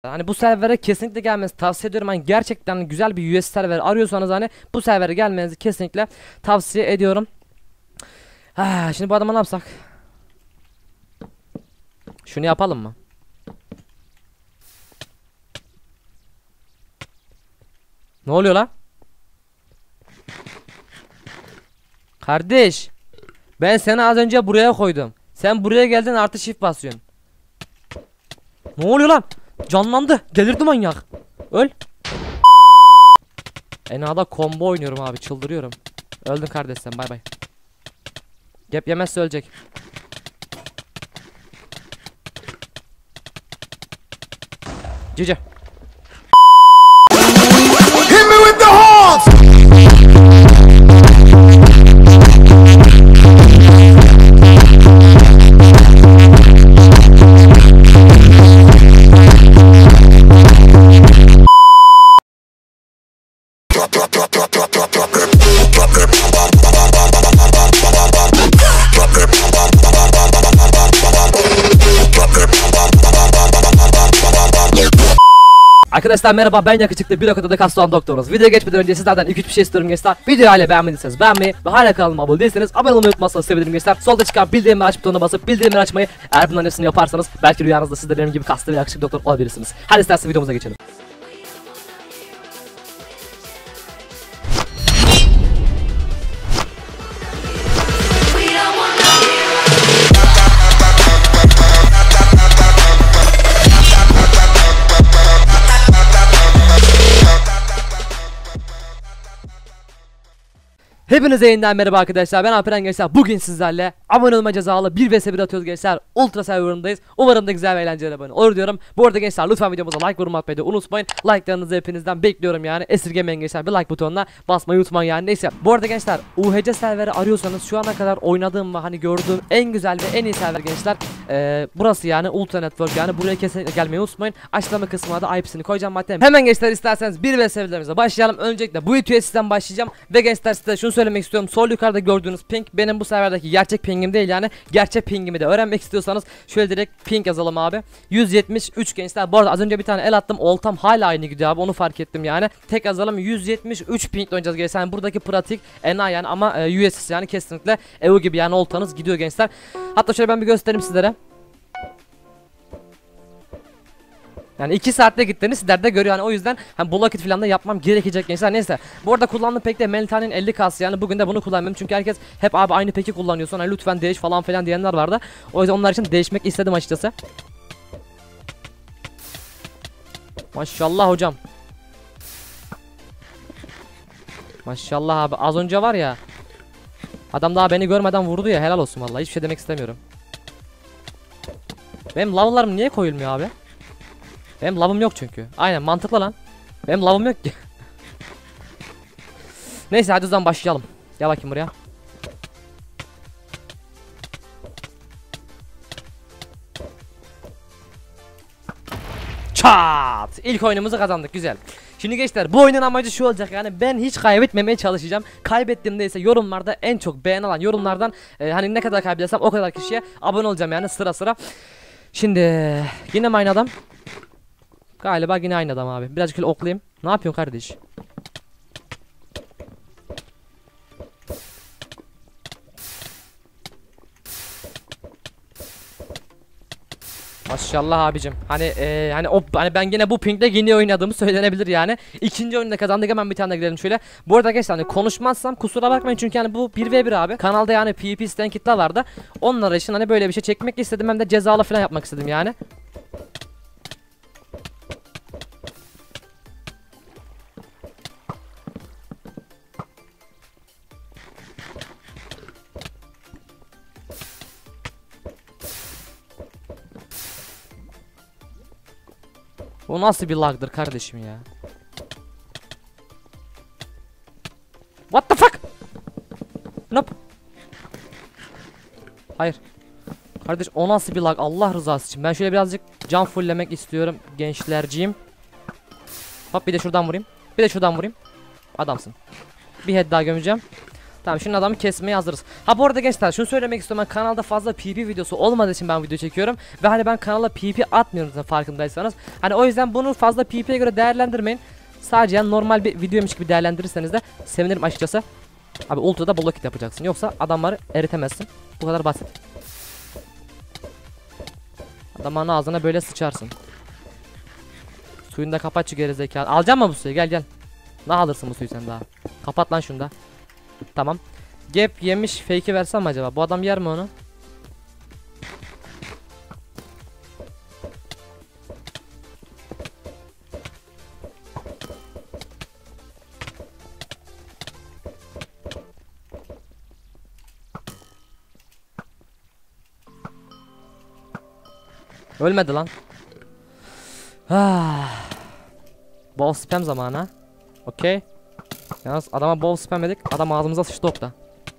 Hani bu servere kesinlikle gelmenizi tavsiye ediyorum. Hani gerçekten güzel bir US server arıyorsanız hani bu servere gelmenizi kesinlikle tavsiye ediyorum. Şimdi bu adama ne yapsak? Şunu yapalım mı? Ne oluyor lan? Kardeş, ben seni az önce buraya koydum. Sen buraya geldin artı shift basıyorsun. Ne oluyor lan? Canlandı. Delirdi manyak. Öl. Enada combo oynuyorum abi, çıldırıyorum. Öldün kardeş sen, bay bay. Gap yemezse ölecek. Cici. Hit me with the horns. Arkadaşlar merhaba, ben yakışıklı bir okulda Kastan Doktoruz. Videoya geçmeden önce sizlerden 2-3 bir şey istiyorum gençler. Videoyu hala beğenmediyseniz beğenmeyi ve hala kanalıma abone değilseniz abone olmayı unutmazsanız sevinirim gençler. Solda çıkan bildirimleri aç butonuna basıp bildirimleri açmayı, eğer bunların hepsini yaparsanız belki rüyanızda siz de benim gibi kaslı ve yakışıklı doktor olabilirsiniz. Hadi isterseniz videomuza geçelim. Hepinize yeniden merhaba arkadaşlar, ben Alperen gençler. Bugün sizlerle abone olma cezalı 1vs1 atıyoruz gençler. Ultra serverındayız. Umarım da güzel ve eğlenceli abone olur diyorum. Bu arada gençler lütfen videomuza like, yorum atmayı da unutmayın. Like'larınızı hepinizden bekliyorum yani. Esirgemeyin gençler, bir like butonuna basmayı unutmayın yani. Neyse, bu arada gençler UHC serveri arıyorsanız şu ana kadar oynadığım ve hani gördüğüm en güzel ve en iyi server gençler burası yani, Ultra Network yani. Buraya kesinlikle gelmeyi unutmayın. Açıklama kısmına da IP'sini koyacağım madem. Hemen gençler isterseniz 1vs1'lerimize başlayalım. Öncelikle bu videoya sizden başlayacağım ve gençler size şunu söylemek istiyorum. Sol yukarıda gördüğünüz ping benim bu serverdeki gerçek pingim değil yani. Gerçek pingimi de öğrenmek istiyorsanız şöyle direkt ping yazalım abi. 173 gençler. Bu arada az önce bir tane el attım, oltam hala aynı gidiyor abi, onu fark ettim yani. Tek yazalım, 173 ping oynayacağız gençler. Yani buradaki pratik ena yani, ama USS yani kesinlikle EU gibi yani, oltanız gidiyor gençler. Hatta şöyle ben bir göstereyim sizlere. Yani 2 saatte gittiğini sizler de görüyor yani, o yüzden hani bu vakit falan da yapmam gerekecek gençler. Neyse, bu arada kullandığım pek de Melita'nın 50K'sı yani. Bugün de bunu kullanmıyorum çünkü herkes hep abi aynı peki kullanıyorsun, hani lütfen değiş falan filan diyenler vardı. O yüzden onlar için değişmek istedim açıkçası. Maşallah hocam. Maşallah abi, az önce var ya, adam daha beni görmeden vurdu ya, helal olsun vallahi, hiçbir şey demek istemiyorum. Benim lavlarım niye koyulmuyor abi? Benim lavım yok çünkü. Aynen, mantıklı lan. Benim lavım yok ki. Neyse, hadi o zaman başlayalım. Gel bakayım buraya. Çat! İlk oyunumuzu kazandık, güzel. Şimdi gençler, bu oyunun amacı şu olacak yani, ben hiç kaybetmemeye çalışacağım. Kaybettiğimde ise yorumlarda en çok beğen alan yorumlardan hani ne kadar kaybedersem o kadar kişiye abone olacağım yani, sıra sıra. Şimdi yine mi aynı adam? Galiba yine aynı adam abi. Birazcık oklayayım. Ne yapıyorsun kardeş? Maşallah abicim. Hani hani ben yine bu pingle yine oynadığımı söylenebilir yani. İkinci oyunda kazandık, hemen bir tane gidelim şöyle. Bu arada arkadaşlar hani konuşmazsam kusura bakmayın çünkü yani bu 1v1 abi. Kanalda yani PvP isteyen kitler vardı. Onlara için hani böyle bir şey çekmek istedim, hem de cezalı falan yapmak istedim yani. Bu nasıl bir lagdır kardeşim ya? What the fuck? Nope. Hayır. Kardeş, o nasıl bir lag, Allah rızası için. Ben şöyle birazcık can fulllemek istiyorum gençlerciğim. Hop, bir de şuradan vurayım. Bir de şuradan vurayım. Adamsın. Bir head daha gömeceğim. Tamam, şimdi adamı kesmeye hazırız. Ha bu arada gençler şunu söylemek istiyorum, ben kanalda fazla PvP videosu olmadığı için ben video çekiyorum. Ve hani ben kanala PvP atmıyorum zaten, farkındaysanız. Hani o yüzden bunu fazla PvP'ye göre değerlendirmeyin. Sadece yani normal bir videoymuş gibi değerlendirirseniz de sevinirim açıkçası. Abi ultra'da bol vakit yapacaksın, yoksa adamları eritemezsin. Bu kadar basit. Adamın ağzına böyle sıçarsın. Suyunu da kapat şu gerizekalı. Alacak mı bu suyu? Gel gel. Ne alırsın bu suyu sen daha? Kapat lan şunu da. Tamam. Gap yemiş fake'i versem mi acaba? Bu adam yer mi onu? Ölmedi lan. Bol spam zamanı. Okey. Yalnız adama bol spam dedik. Adam ağzımıza sıçtı okta.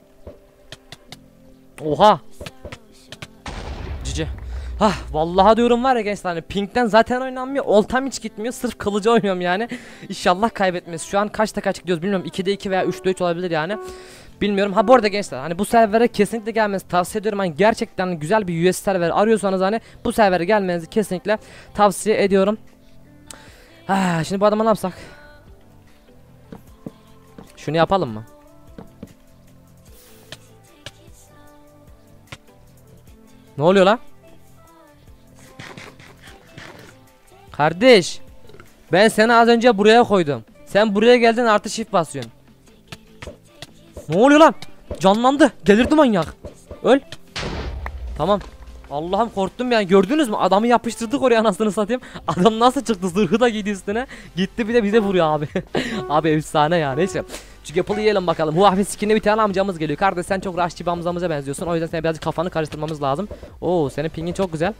Oha. Cici. Vallahi diyorum var ya gençler, hani pinkten zaten oynanmıyor. Oltam hiç gitmiyor. Sırf kılıcı oynuyorum yani. İnşallah kaybetmeyiz. Şu an kaçta kaç gidiyoruz bilmiyorum. 2'de 2 veya 3'de 3 olabilir yani. Bilmiyorum. Ha bu arada gençler, hani bu servere kesinlikle gelmenizi tavsiye ediyorum. Hani gerçekten güzel bir US server arıyorsanız hani bu servere gelmenizi kesinlikle tavsiye ediyorum. Şimdi bu adama ne yapsak? Şunu yapalım mı? Ne oluyor lan? Kardeş, ben seni az önce buraya koydum. Sen buraya geldin, artı shift basıyorsun. Ne oluyor lan? Canlandı. Delirdi manyak. Öl. Tamam. Allah'ım korktum yani, gördünüz mü? Adamı yapıştırdık oraya, anasını satayım. Adam nasıl çıktı? Zırhı da giydi üstüne. Gitti bir de bize vuruyor abi. Abi efsane ya, neyse. Şu Apple'ı yiyelim bakalım. Huawei skin'e bir tane amcamız geliyor. Kardeş sen çok rushçı bir amcamıza benziyorsun. O yüzden senin birazcık kafanı karıştırmamız lazım. Oo, senin pingin çok güzel.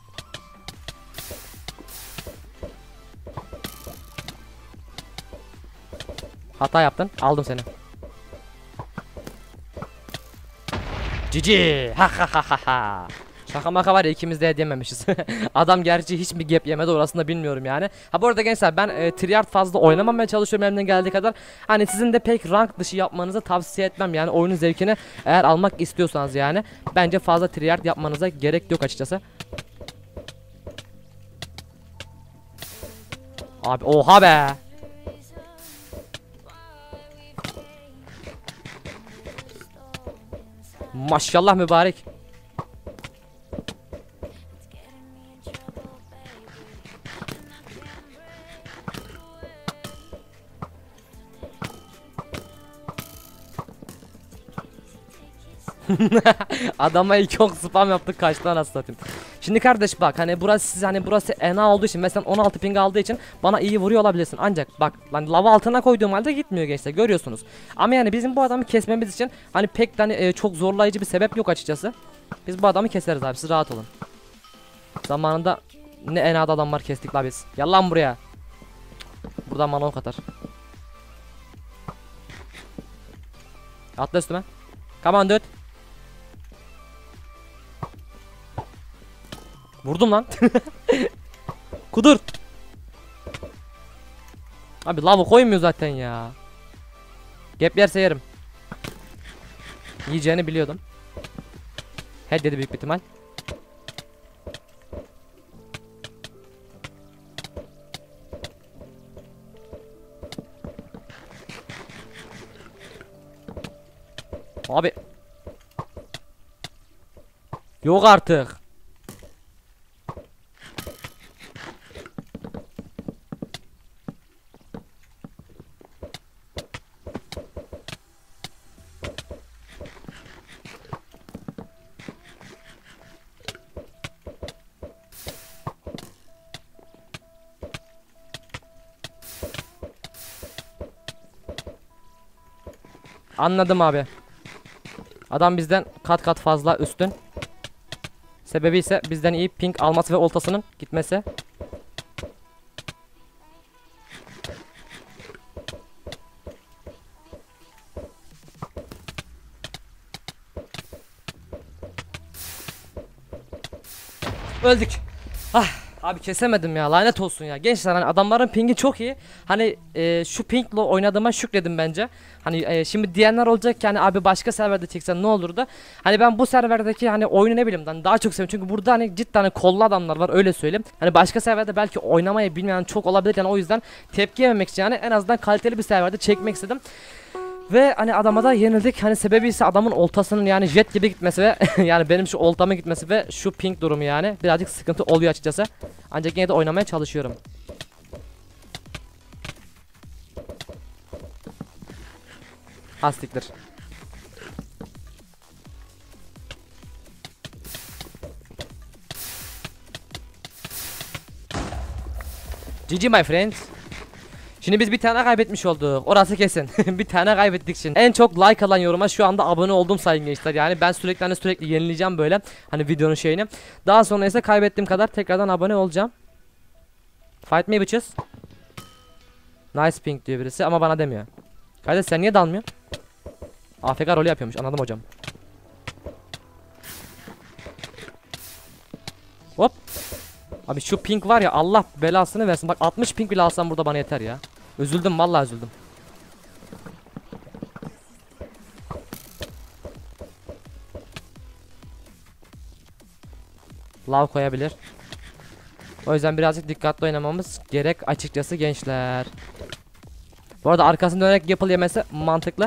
Hata yaptın. Aldım seni. Cici. Ha. Şaka maka var ya, ikimiz de yememişiz. Adam gerçi hiç mi gap yemedi, orasını da bilmiyorum yani. Ha bu arada gençler, ben triard fazla oynamamaya çalışıyorum elimden geldiği kadar. Hani sizin de pek rank dışı yapmanızı tavsiye etmem yani, oyunun zevkini eğer almak istiyorsanız yani. Bence fazla triard yapmanıza gerek yok açıkçası. Abi oha be. Maşallah mübarek. Adama ilk ok spam yaptık, kaçtı anasını satayım. Şimdi kardeş bak, hani burası ena olduğu için, mesela 16 ping aldığı için bana iyi vuruyor olabilirsin, ancak bak lan, lava altına koyduğum halde gitmiyor gençler, görüyorsunuz. Ama yani bizim bu adamı kesmemiz için hani pek hani çok zorlayıcı bir sebep yok açıkçası. Biz bu adamı keseriz abi, siz rahat olun. Zamanında ne enada adamlar kestik la biz. Gel lan buraya. Buradan bana ok atar. Atla üstüme. Come on dude. Vurdum lan. Kudur. Abi lava koymuyor zaten ya. Gap yerse yerim. Yiyeceğini biliyordum. Head dedi büyük bir ihtimal. Abi. Yok artık. Anladım abi. Adam bizden kat kat fazla üstün. Sebebi ise bizden iyi ping alması ve oltasının gitmesi. Öldük. Abi kesemedim ya, lanet olsun ya. Gençler hani adamların pingi çok iyi. Hani şu pingle oynadığıma şükredin bence. Hani şimdi diyenler olacak ki hani abi başka serverde çeksen ne olurdu? Hani ben bu serverdeki hani oyunu ne bileyim hani daha çok seviyorum. Çünkü burada hani cidden hani kollu adamlar var, öyle söyleyeyim. Hani başka serverde belki oynamayı bilmeyen çok olabilir yani, o yüzden tepki yememek için yani en azından kaliteli bir serverde çekmek istedim. Ve hani adama da yenildik. Hani sebebi ise adamın oltasının yani jet gibi gitmesi ve yani benim şu oltama gitmesi ve şu ping durumu yani birazcık sıkıntı oluyor açıkçası. Ancak yine de oynamaya çalışıyorum. Hastiktir. GG my friends. Şimdi biz bir tane kaybetmiş olduk. Orası kesin. Bir tane kaybettik şimdi. En çok like alan yoruma şu anda abone oldum sayın gençler. Yani ben sürekli yenileyeceğim böyle. Hani videonun şeyini. Daha sonra ise kaybettiğim kadar tekrardan abone olacağım. Fight me bitches. Nice ping diyor birisi ama bana demiyor. Kardeş sen niye dalmıyorsun? AFK rolü yapıyormuş, anladım hocam. Hop. Abi şu ping var ya, Allah belasını versin. Bak 60 ping bile alsam burada bana yeter ya. Üzüldüm, vallahi üzüldüm. Lav koyabilir. O yüzden birazcık dikkatli oynamamız gerek açıkçası gençler. Bu arada arkasını dönerek yapıl yemesi mantıklı.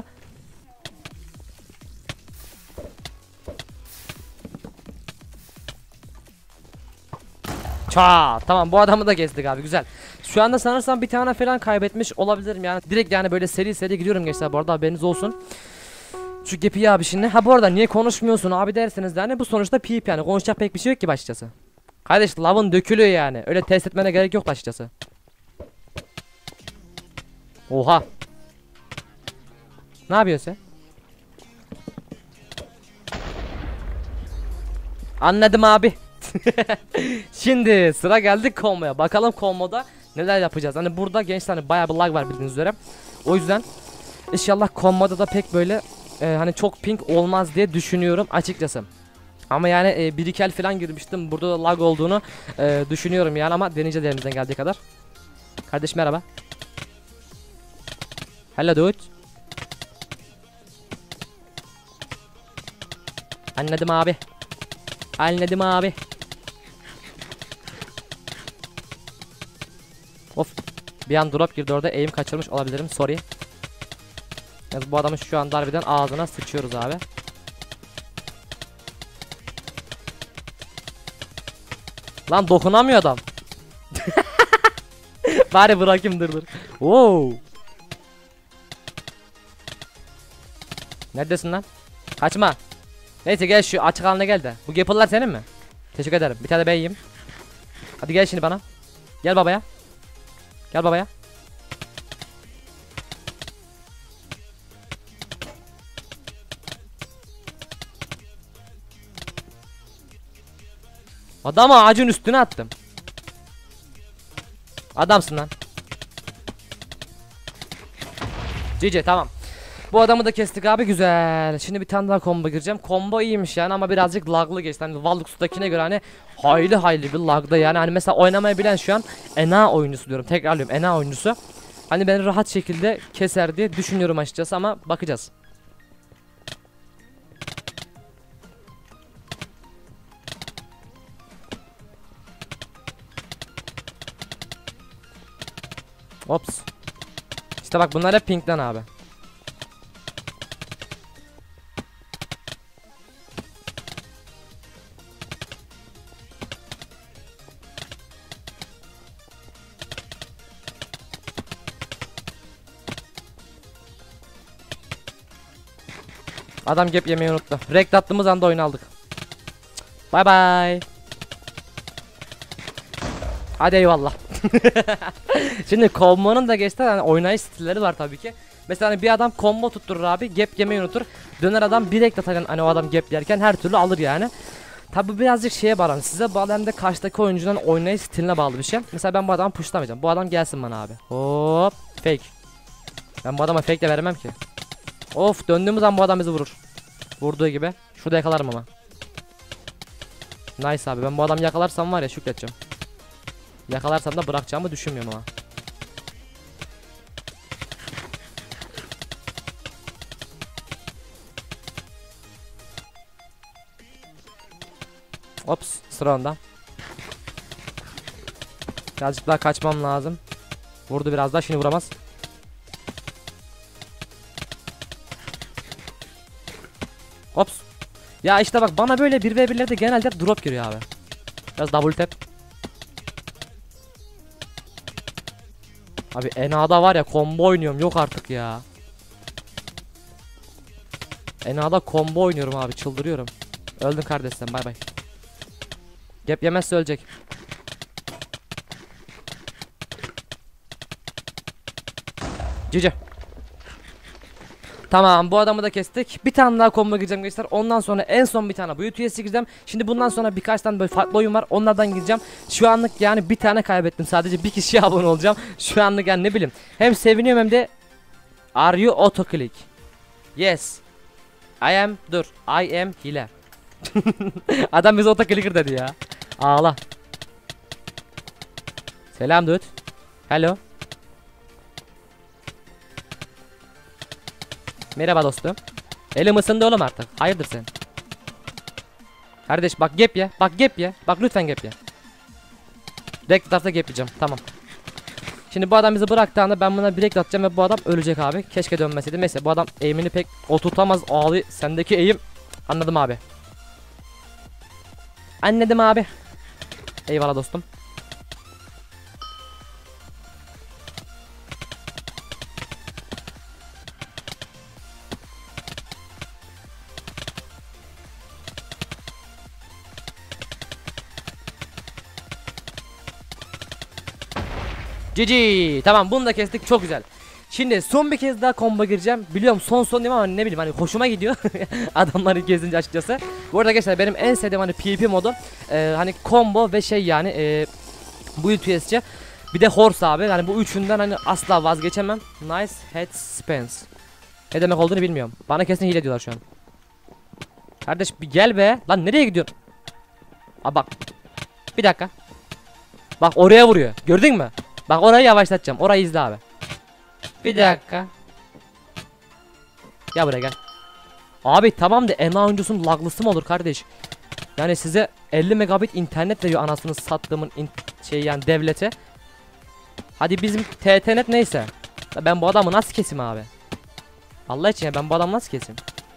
Tamam, bu adamı da gezdik abi, güzel. Şu anda sanırsam bir tane falan kaybetmiş olabilirim yani. Direkt yani böyle seri gidiyorum gençler, bu arada haberiniz olsun. Şu gepi abi şimdi. Ha bu arada niye konuşmuyorsun abi derseniz de hani bu sonuçta PvP yani, konuşacak pek bir şey yok ki başlıcası. Kardeş lavın dökülüyor yani, öyle test etmene gerek yok başlıcası. Oha. Ne yapıyorsun sen? Anladım abi. Şimdi sıra geldi komboya. Bakalım komboda neler yapacağız. Hani burada gençler hani bayağı bir lag var bildiğiniz üzere. O yüzden inşallah komboda da pek böyle hani çok ping olmaz diye düşünüyorum açıkçası. Ama yani bir iki el falan girmiştim. Burada da lag olduğunu düşünüyorum yani, ama deneyeceğiz elimizden geldiği kadar. Kardeş merhaba. Hello dude. Anladım abi. Anladım abi. Of. Bir an drop girdi orada, aim kaçırmış olabilirim, sorry. Yani bu adamın şu an harbiden ağzına sıçıyoruz abi. Lan dokunamıyor adam. Bari bırakayım, dur. Wow. Neredesin lan? Kaçma. Neyse gel, şu açık haline gel de. Bu gapple'lar senin mi? Teşekkür ederim. Bir tane ben yiyeyim. Hadi gel şimdi bana. Gel babaya. Gel babaya. Adamı ağacın üstüne attım. Adamsın lan. GG, tamam. Bu adamı da kestik abi, güzel. Şimdi bir tane daha combo gireceğim. Combo iyiymiş yani ama birazcık laglı geçti. Hani Vallux'takine göre hani hayli bir lagda yani. Hani mesela oynamayı bilen şu an ENA oyuncusu diyorum. Tekrarlıyorum, ENA oyuncusu. Hani beni rahat şekilde keser diye düşünüyorum açıkçası ama bakacağız. Ops. İşte bak bunlar hep pinkten abi. Adam gap yemeyi unuttu. Rekt attığımız anda oyunu aldık. Bye bye. Hadi eyvallah. Şimdi kombonun da geçti hani oynayış stilleri var tabii ki. Mesela hani bir adam combo tutturur abi, gap yemeyi unutur. Döner adam bir rekt atar hani, o adam gap yerken her türlü alır yani. Tabi birazcık şeye bağlı, size bağlı hem de karşıdaki oyuncunun oynayış stiline bağlı bir şey. Mesela ben bu adamı pushlamayacağım. Bu adam gelsin bana abi. Hop, fake. Ben bu adama fake de veremem ki. Of, döndüğümüz an bu adam bizi vurur. Vurduğu gibi. Şurada yakalarım ama. Nice abi, ben bu adamı yakalarsam var ya şükredeceğim. Yakalarsam da bırakacağımı düşünmüyorum ama. Ops, sıra onda. Birazcık daha kaçmam lazım. Vurdu biraz daha, şimdi vuramaz. Ops. Ya işte bak, bana böyle 1v1'lerde genelde drop giriyor abi. Biraz double tap. Abi Ena'da var ya, combo oynuyorum, yok artık ya. Ena'da combo oynuyorum abi, çıldırıyorum. Öldün kardeş sen, bay bay. Gap yemezse ölecek. Cici. Tamam, bu adamı da kestik. Bir tane daha combo gireceğim gençler. Ondan sonra en son bir tane bu UTS'e gireceğim. Şimdi bundan sonra birkaç tane böyle farklı oyun var. Onlardan gireceğim. Şu anlık yani bir tane kaybettim. Sadece bir kişiye abone olacağım. Şu anlık yani ne bileyim. Hem seviniyorum hem de. Are you auto click? Yes. Dur. I am hile. Adam bize auto clicker dedi ya. Ağla. Selam dude. Hello. Merhaba dostum. Elim ısındı oğlum artık. Hayırdır sen? Kardeş bak, gap ye. Bak gap ye. Bak lütfen gap ye. Direkt tarafta gap yiyeceğim. Tamam. Şimdi bu adam bizi bıraktığında ben buna bilek atacağım ve bu adam ölecek abi. Keşke dönmeseydi. Mesela bu adam eğimini pek oturtamaz. Ağlı sendeki eğim. Anladım abi. Anladım abi. Eyvallah dostum. GG. Tamam, bunu da kestik, çok güzel. Şimdi son bir kez daha combo gireceğim. Biliyorum son diyeyim ama ne bileyim, hani hoşuma gidiyor. Adamları gezince açıkçası. Bu arada arkadaşlar benim en sevdiğim hani PvP modu hani combo ve şey yani bu UTS'ce. Bir de horse abi. Yani bu üçünden hani asla vazgeçemem. Nice head spins. Ne demek olduğunu bilmiyorum. Bana kesin hile diyorlar şu an. Kardeş bir gel be. Lan nereye gidiyorsun? Aa bak. Bir dakika. Bak oraya vuruyor. Gördün mü? Bak orayı yavaşlatacağım. Orayı izle abi. Bir dakika. Gel buraya gel. Abi tamam da Ena oyuncusunun laglısı mı olur kardeş? Yani size 50 megabit internet veriyor anasını sattığımın yani devlete. Hadi bizim TTNet neyse. Ben bu adamı nasıl keseyim abi? Allah için ya, ben bu adamı nasıl keseyim?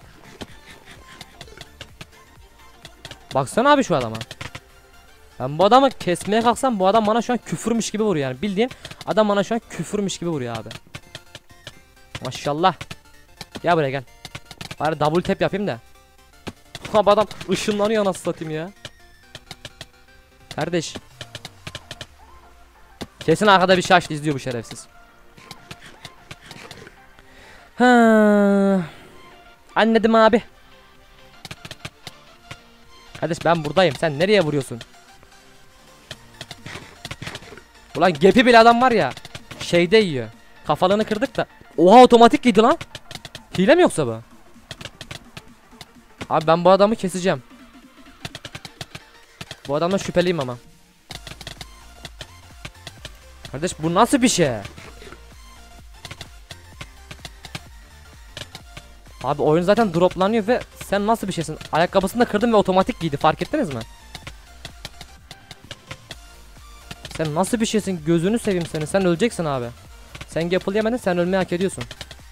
Baksana abi şu adama. Ben bu adamı kesmeye kalksam bu adam bana şu an küfürmüş gibi vuruyor yani. Bildiğin adam bana şu an küfürmüş gibi vuruyor abi. Maşallah. Gel buraya gel. Bari double tap yapayım da. Abi adam ışınlanıyor, nasıl satayım ya. Kardeş. Kesin arkada bir şaşlı izliyor bu şerefsiz. Ha. Anladım abi. Kardeş ben buradayım. Sen nereye vuruyorsun? Ulan gepi bile adam var ya. Şeyde yiyor. Kafalarını kırdık da. Oha, otomatik gidi lan. Hile mi yoksa bu? Abi ben bu adamı keseceğim. Bu adamdan şüpheliyim ama. Kardeş bu nasıl bir şey? Abi oyun zaten droplanıyor ve sen nasıl bir şeysin? Ayakkabısını da kırdın ve otomatik giydi, fark ettiniz mi? Sen nasıl bir şeysin? Gözünü seveyim seni. Sen öleceksin abi. Sen Gapple yemedin, sen ölmeyi hak ediyorsun.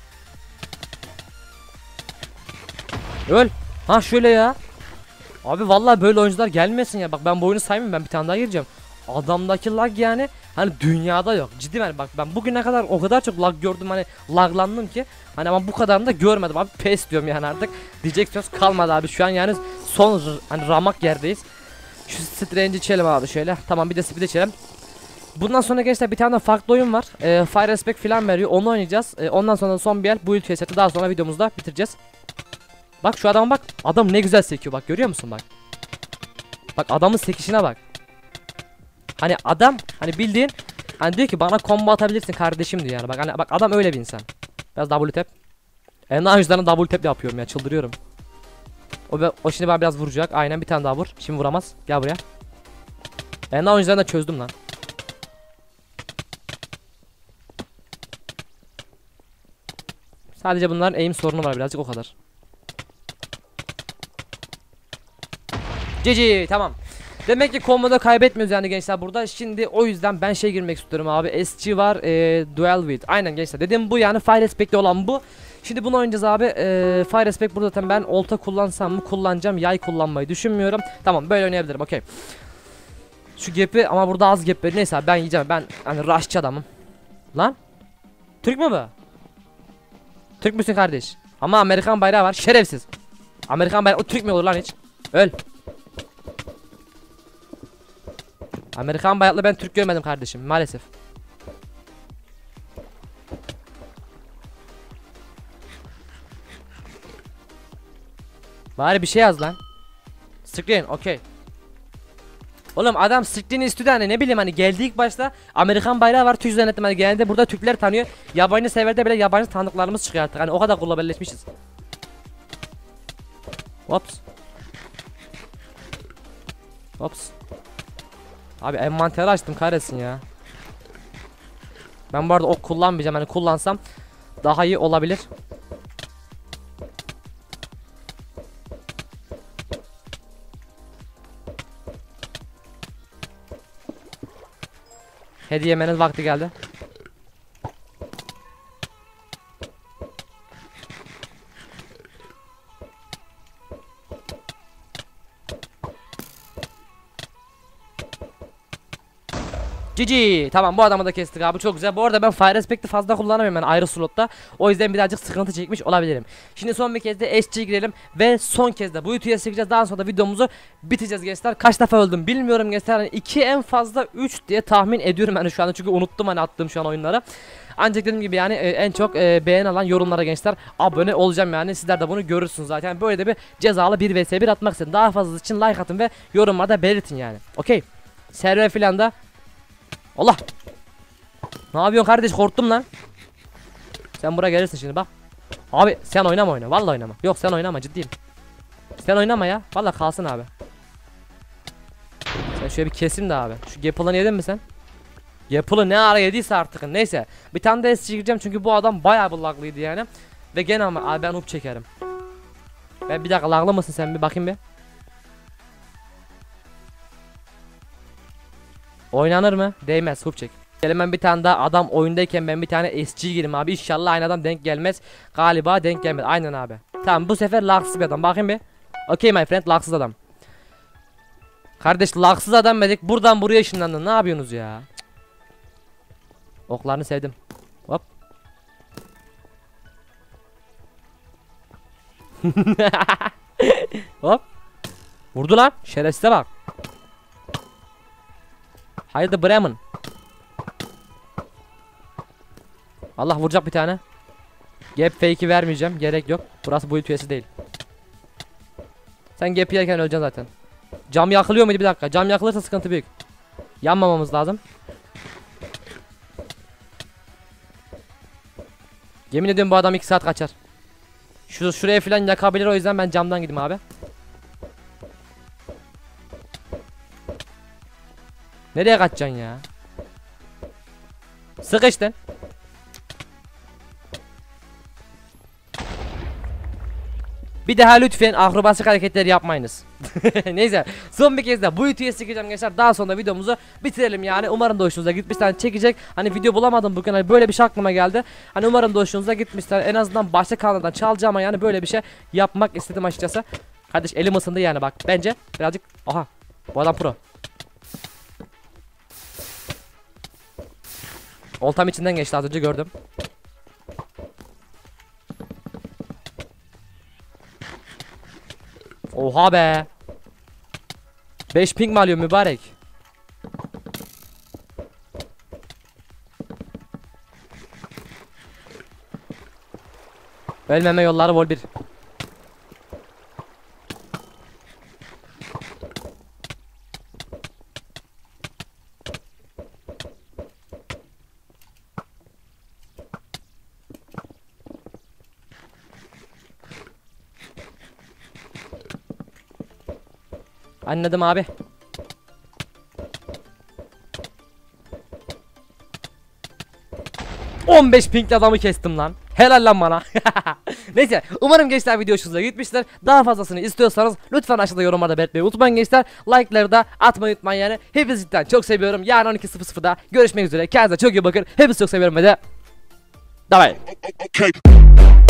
Öl. Ha şöyle ya. Abi vallahi böyle oyuncular gelmesin ya. Bak ben bu oyunu saymayayım, ben bir tane daha gireceğim. Adamdaki lag yani hani dünyada yok. Ciddi yani, bak ben bugüne kadar o kadar çok lag gördüm, hani laglandım ki. Hani ama bu kadarını da görmedim abi. Pes diyorum yani artık. Diyecek söz kalmadı abi. Şu an yani son hani ramak yerdeyiz. Şu Strange içelim abi şöyle. Tamam, bir de speed içelim. Bundan sonra gençler bir tane de farklı oyun var. Fire Respect falan veriyor. Onu oynayacağız. Ondan sonra da son bir el bu ülke seti, daha sonra videomuzda bitireceğiz. Bak şu adama bak. Adam ne güzel sekiyor, bak görüyor musun bak. Bak adamın sekişine bak. Hani adam hani bildiğin hani diyor ki bana combo atabilirsin kardeşim diyor yani. Bak hani bak adam öyle bir insan. Biraz double tap. Yüzlerine double tap yapıyorum ya, çıldırıyorum. O şimdi bana biraz vuracak. Aynen, bir tane daha vur. Şimdi vuramaz. Gel buraya. Oyuncularını da çözdüm lan. Sadece bunların aim sorunu var birazcık, o kadar. GG, tamam. Demek ki komboda kaybetmiyoruz yani gençler burada. Şimdi o yüzden ben girmek istiyorum abi. SG var, Duel with. Aynen gençler. Dedim bu yani Fire Respect'te olan bu. Şimdi bunu oynayacağız abi. Fire Respect burada zaten ben olta kullansam mı kullanacağım. Yay kullanmayı düşünmüyorum. Tamam, böyle oynayabilirim. Okey. Şu gap'i ama burada az gap var. Neyse ben yiyeceğim. Ben hani rushçı adamım. Lan. Türk mü bu? Türk müsün kardeş? Ama Amerikan bayrağı var. Şerefsiz. Amerikan bayrağı. O Türk mü olur lan hiç? Öl. Amerikan bayraklı ben Türk görmedim kardeşim maalesef. Bari bir şey yaz lan. Screen, okey. Oğlum adam screen'i istiyor hani, ne bileyim hani geldi ilk başta Amerikan bayrağı var, Türk zannettim hani, genelde burada Türkler tanıyor. Yabancı severde bile yabancı tanıdıklarımız çıkıyor artık hani, o kadar globalleşmişiz. Hops. Hops. Abi envanteri açtım kahretsin ya. Ben bu arada ok kullanmayacağım, hani kullansam daha iyi olabilir. Hediye yemeniz vakti geldi. GG. Tamam, bu adamı da kestik abi, çok güzel. Bu arada ben Fire Respect'i fazla kullanamıyorum yani ayrı slotta. O yüzden birazcık sıkıntı çekmiş olabilirim. Şimdi son bir kez de SG'ye girelim ve son kez de bu YouTube'ya çekeceğiz. Daha sonra da videomuzu biteceğiz gençler. Kaç defa öldüm bilmiyorum gençler. Hani 2 en fazla 3 diye tahmin ediyorum yani şu anda, çünkü unuttum hani attığım şu an oyunları. Ancak dediğim gibi yani en çok beğen alan yorumlara gençler abone olacağım yani, sizler de bunu görürsünüz zaten. Böyle de bir cezalı 1 vs 1 atmak istedim. Daha fazlası için like atın ve yorumlarda belirtin yani. Okey. Server filan da. Allah. Ne yapıyorsun kardeş, korktum lan. Sen buraya gelirsin şimdi bak. Abi sen oyna vallahi oynama. Yok sen oynama, ciddiyim. Sen oynama ya, vallahi kalsın abi. Sen şöyle bir kesim de abi. Şu Gapple'ını yedin mi sen? Gapple'ı ne ara yediyse artık, neyse. Bir tane de SC gireceğim çünkü bu adam bayağı bir laglıydı yani. Ve gene ama abi ben up çekerim. Ben bir dakika, laglı mısın sen, bir bakayım bir. Oynanır mı? Değmez, hoop çek. Gelin ben bir tane daha adam oyundayken ben bir tane SG gireyim abi. İnşallah aynı adam denk gelmez. Galiba denk gelmez. Aynen abi. Tamam, bu sefer lagsız bir adam. Bakayım bir. Okay my friend, lagsız adam. Kardeş lagsız adam dedik. Buradan buraya ışınlandın. Ne yapıyorsunuz ya? Cık. Oklarını sevdim. Hop. Hop. Vurdu lan. Şerefsize bak. Haydi Bremen. Allah, vuracak bir tane. Gap fake'i vermeyeceğim. Gerek yok. Burası bu üyesi değil. Sen gap yerken öleceksin zaten. Cam yakılıyor muydu? Bir dakika. Cam yakılırsa sıkıntı büyük. Yanmamamız lazım. Yemin ediyorum bu adam 2 saat kaçar. Şuraya falan yakabilir, o yüzden ben camdan gideyim abi. Nereye kaçacaksın ya? Sıkıştın. Bir daha lütfen akrobasik hareketler yapmayınız. Neyse, son bir kez de bu YouTube'ya çekeceğim gençler. Daha sonra videomuzu bitirelim yani. Umarım da hoşunuza gitmişler, çekecek. Hani video bulamadım bugün, hani böyle bir şey aklıma geldi. Hani umarım da hoşunuza gitmişler. En azından başka kanaldan çalacağım ama yani böyle bir şey yapmak istedim açıkçası. Kardeş elim ısındı yani, bak bence birazcık. Aha, bu adam pro. Oltam içinden geçti, az önce gördüm. Oha be. 5 ping mi alıyor mübarek? Ölmeme yolları vol 1. Anladım abi. ...15 pingli adamı kestim lan. Helal lan bana. Neyse umarım gençler video hoşunuza gitmiştir. Daha fazlasını istiyorsanız lütfen aşağıda yorumlarda belirtmeyi unutmayın gençler. Like'ları da atmayı unutmayın yani. Hepinizi cidden çok seviyorum. Yarın 12.00'da görüşmek üzere. Kendinize çok iyi bakın. Hepinizi çok seviyorum ve de bye bye. Okay.